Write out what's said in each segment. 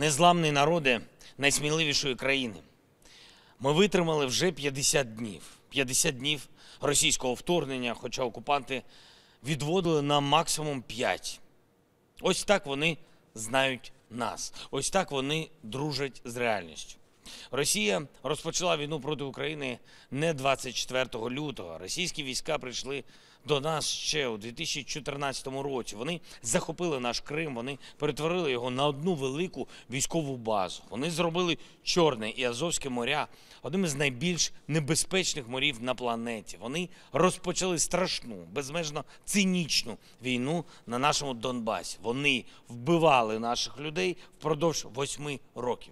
незламний народе найсміливішої країни. Ми витримали вже 50 днів. 50 днів російського вторгнення, хоча окупанти відводили нам максимум 5. Ось так вони знають нас. Ось так вони дружать з реальністю. Росія розпочала війну проти України не 24 лютого. Російські війська прийшли до нас ще у 2014 році. Вони захопили наш Крим, вони перетворили його на одну велику військову базу. Вони зробили Чорне і Азовське моря одним із найбільш небезпечних морів на планеті. Вони розпочали страшну, безмежно цинічну війну на нашому Донбасі. Вони вбивали наших людей впродовж 8 років.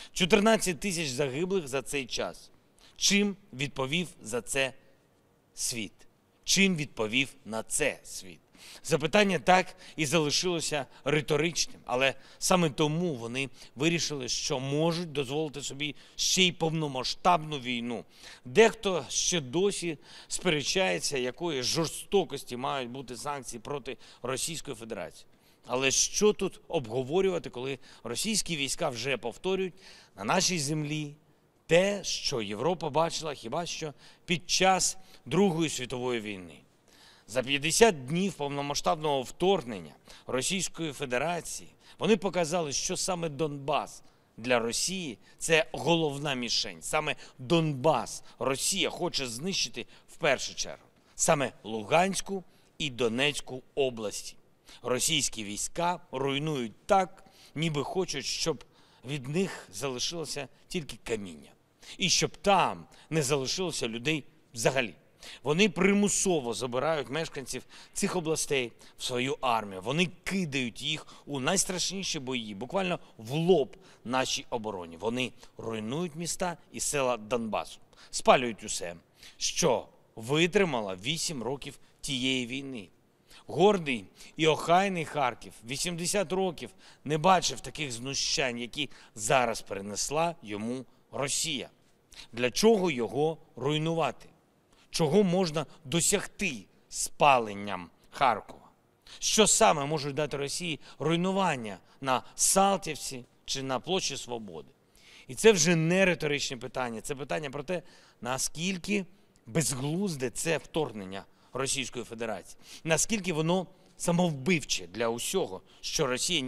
14 тисяч загиблих за цей час. Чим відповів за це світ? Чим відповів на це світ? Запитання так і залишилося риторичним, але саме тому вони вирішили, що можуть дозволити собі ще й повномасштабну війну. Дехто ще досі сперечається, якої жорстокості мають бути санкції проти Російської Федерації. Але що тут обговорювати, коли російські війська вже повторюють на нашій землі те, що Європа бачила хіба що під час Другої світової війни. За 50 днів повномасштабного вторгнення Російської Федерації вони показали, що саме Донбас для Росії – це головна мішень. Саме Донбас Росія хоче знищити в першу чергу. Саме Луганську і Донецьку області. Російські війська руйнують так, ніби хочуть, щоб від них залишилося тільки каміння. І щоб там не залишилося людей взагалі. Вони примусово забирають мешканців цих областей в свою армію. Вони кидають їх у найстрашніші бої, буквально в лоб нашій обороні. Вони руйнують міста і села Донбасу, спалюють усе, що витримало 8 років тієї війни. Гордий і охайний Харків 80 років не бачив таких знущань, які зараз перенесла йому Росія. Для чого його руйнувати? Чого можна досягти спаленням Харкова? Що саме можуть дати Росії руйнування на Салтівці чи на Площі Свободи? І це вже не риторичне питання, це питання про те, наскільки безглузде це вторгнення Російської Федерації. Наскільки воно самовбивче для усього, що Росія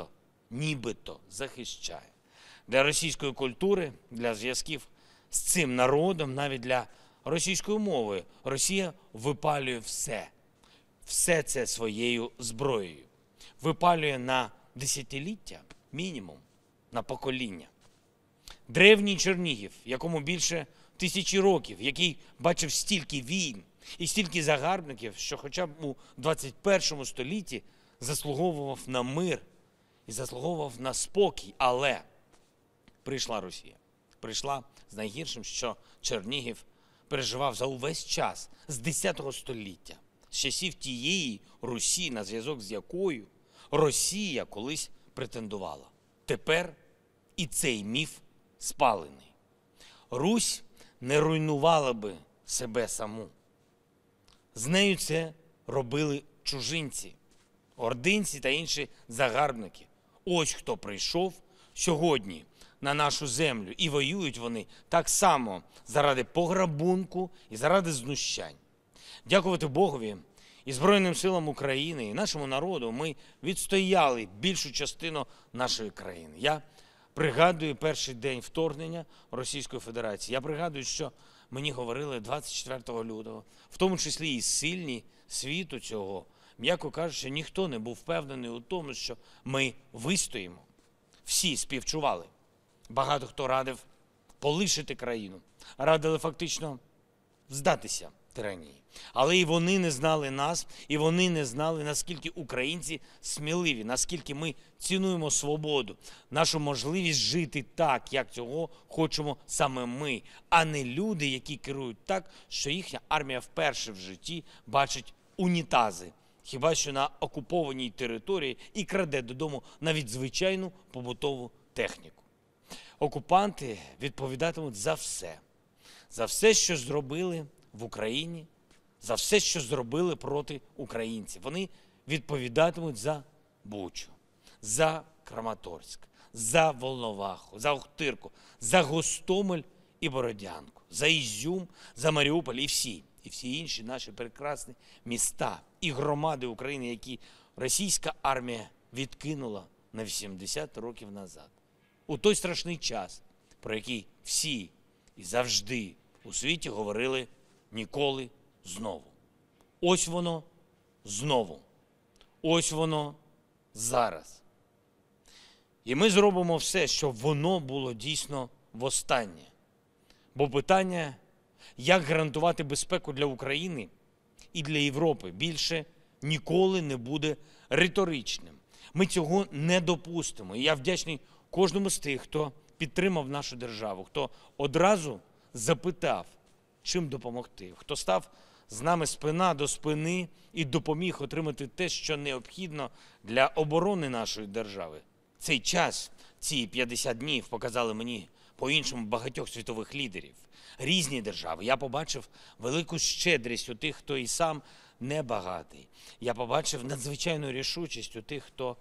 нібито захищає. Для російської культури, для зв'язків з цим народом, навіть для російської мови, Росія випалює все. Все це своєю зброєю. Випалює на десятиліття, мінімум, на покоління. Древній Чернігів, якому більше 1000 років, який бачив стільки війн, і стільки загарбників, що хоча б у 21 столітті заслуговував на мир і заслуговував на спокій. Але прийшла Росія. Прийшла з найгіршим, що Чернігів переживав за увесь час з 10 століття. З часів тієї Русі, на зв'язок з якою Росія колись претендувала. Тепер і цей міф спалений. Русь не руйнувала би себе саму. З нею це робили чужинці, ординці та інші загарбники. Ось хто прийшов сьогодні на нашу землю. І воюють вони так само заради пограбунку і заради знущань. Дякувати Богові і Збройним силам України, і нашому народу ми відстояли більшу частину нашої країни. Я пригадую перший день вторгнення Російської Федерації. Я пригадую, що мені говорили 24 лютого, в тому числі і сильні світу цього, м'яко кажучи, ніхто не був впевнений у тому, що ми вистоїмо. Всі співчували. Багато хто радив полишити країну, радили фактично здатися тиранії. Але і вони не знали нас, і вони не знали, наскільки українці сміливі, наскільки ми цінуємо свободу, нашу можливість жити так, як цього хочемо саме ми, а не люди, які керують так, що їхня армія вперше в житті бачить унітази, хіба що на окупованій території, і краде додому навіть звичайну побутову техніку. Окупанти відповідатимуть за все, що зробили в Україні, за все, що зробили проти українців. Вони відповідатимуть за Бучу, за Краматорськ, за Волноваху, за Охтирку, за Гостомель і Бородянку, за Ізюм, за Маріуполь і всі інші наші прекрасні міста і громади України, які російська армія відкинула на 80 років назад. У той страшний час, про який всі і завжди у світі говорили ніколи знову. Ось воно знову. Ось воно зараз. І ми зробимо все, щоб воно було дійсно востаннє. Бо питання, як гарантувати безпеку для України і для Європи, більше ніколи не буде риторичним. Ми цього не допустимо. І я вдячний кожному з тих, хто підтримав нашу державу, хто одразу запитав, чим допомогти, хто став з нами спина до спини і допоміг отримати те, що необхідно для оборони нашої держави. Цей час, ці 50 днів показали мені по-іншому багатьох світових лідерів. Різні держави. Я побачив велику щедрість у тих, хто і сам небагатий. Я побачив надзвичайну рішучість у тих, хто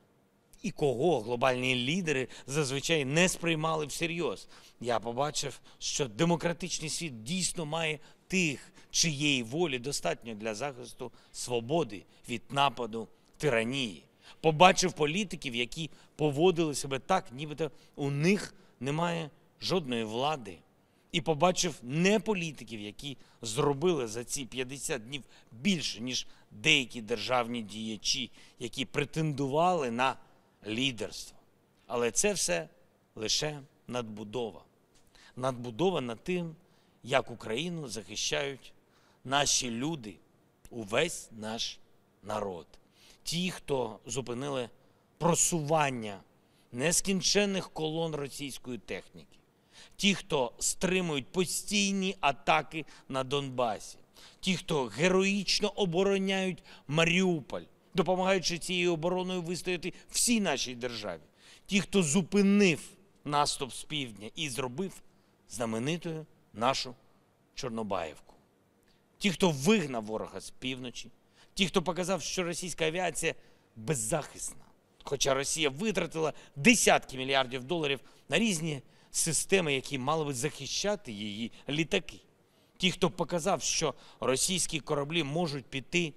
і кого глобальні лідери зазвичай не сприймали всерйоз. Я побачив, що демократичний світ дійсно має тих, чиєї волі достатньо для захисту свободи від нападу тиранії. Побачив політиків, які поводили себе так, нібито у них немає жодної влади. І побачив не політиків, які зробили за ці 50 днів більше, ніж деякі державні діячі, які претендували на лідерство. Але це все лише надбудова. Надбудова над тим, як Україну захищають наші люди, увесь наш народ. Ті, хто зупинили просування нескінченних колон російської техніки. Ті, хто стримують постійні атаки на Донбасі. Ті, хто героїчно обороняють Маріуполь, допомагаючи цією обороною вистояти всій нашій державі. Ті, хто зупинив наступ з півдня і зробив знаменитою нашу Чорнобаївку. Ті, хто вигнав ворога з півночі. Ті, хто показав, що російська авіація беззахисна. Хоча Росія витратила десятки мільярдів доларів на різні системи, які мали би захищати її літаки. Ті, хто показав, що російські кораблі можуть піти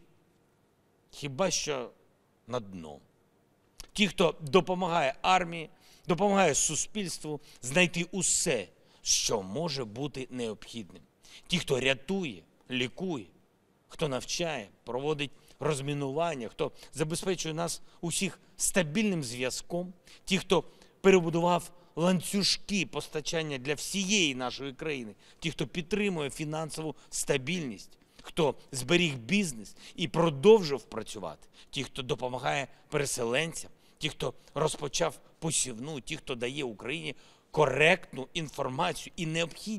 хіба що на дно. Ті, хто допомагає армії, допомагає суспільству знайти усе, що може бути необхідним. Ті, хто рятує, лікує, хто навчає, проводить розмінування, хто забезпечує нас усіх стабільним зв'язком, ті, хто перебудував ланцюжки постачання для всієї нашої країни, ті, хто підтримує фінансову стабільність, хто зберіг бізнес і продовжив працювати, ті, хто допомагає переселенцям, ті, хто розпочав посівну, ті, хто дає Україні коректну інформацію і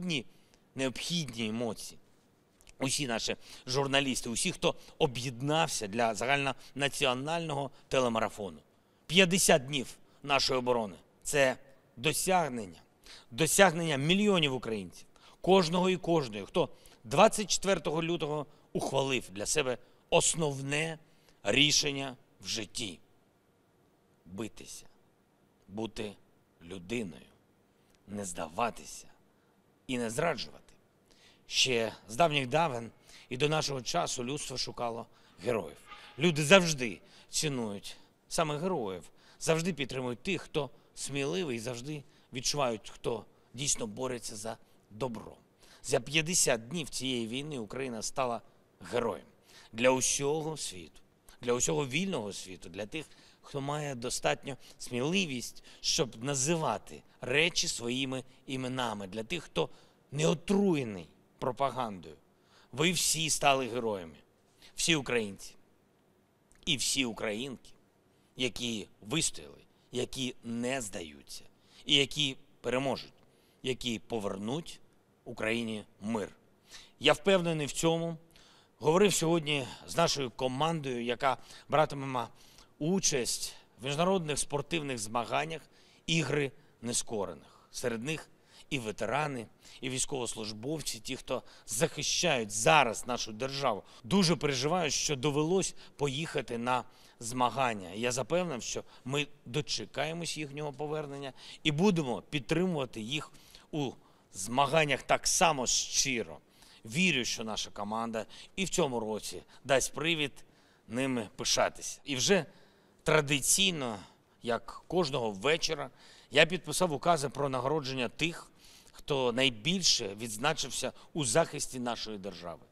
необхідні емоції. Усі наші журналісти, усі, хто об'єднався для загальнонаціонального телемарафону. 50 днів нашої оборони – це досягнення мільйонів українців, кожного і кожної, хто 24 лютого ухвалив для себе основне рішення в житті – битися, бути людиною, не здаватися і не зраджувати. Ще з давніх давен і до нашого часу людство шукало героїв. Люди завжди цінують саме героїв, завжди підтримують тих, хто сміливий, і завжди відчувають, хто дійсно бореться за добро. За 50 днів цієї війни Україна стала героєм для усього світу, для усього вільного світу, для тих, хто має достатньо сміливість, щоб називати речі своїми іменами, для тих, хто не отруєний пропагандою. Ви всі стали героями. Всі українці і всі українки, які вистояли, які не здаються і які переможуть, які повернуть Україні мир. Я впевнений в цьому. Говорив сьогодні з нашою командою, яка братиме участь в міжнародних спортивних змаганнях «Ігри нескорених». Серед них і ветерани, і військовослужбовці, ті, хто захищають зараз нашу державу. Дуже переживаю, що довелось поїхати на змагання. Я запевнив, що ми дочекаємось їхнього повернення і будемо підтримувати їх у змаганнях так само щиро. Вірю, що наша команда і в цьому році дасть привід ними пишатися. І вже традиційно, як кожного вечора, я підписав укази про нагородження тих, хто найбільше відзначився у захисті нашої держави.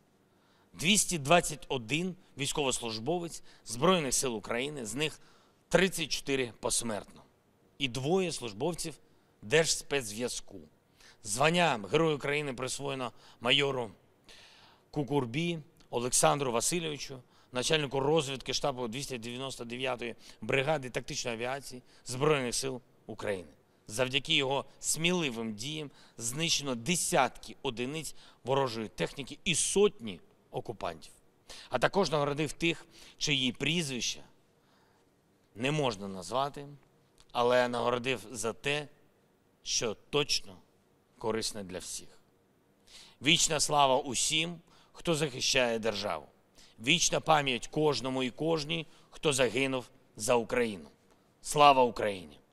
221 військовослужбовець Збройних сил України, з них 34 посмертно. І 2 службовців Держспецзв'язку. Звання Герой України присвоєно майору Кукурбі Олександру Васильовичу, начальнику розвідки штабу 299-ї бригади тактичної авіації Збройних сил України. Завдяки його сміливим діям знищено десятки одиниць ворожої техніки і сотні окупантів. А також нагородив тих, чиї прізвища не можна назвати, але нагородив за те, що точно корисне для всіх. Вічна слава усім, хто захищає державу. Вічна пам'ять кожному і кожній, хто загинув за Україну. Слава Україні!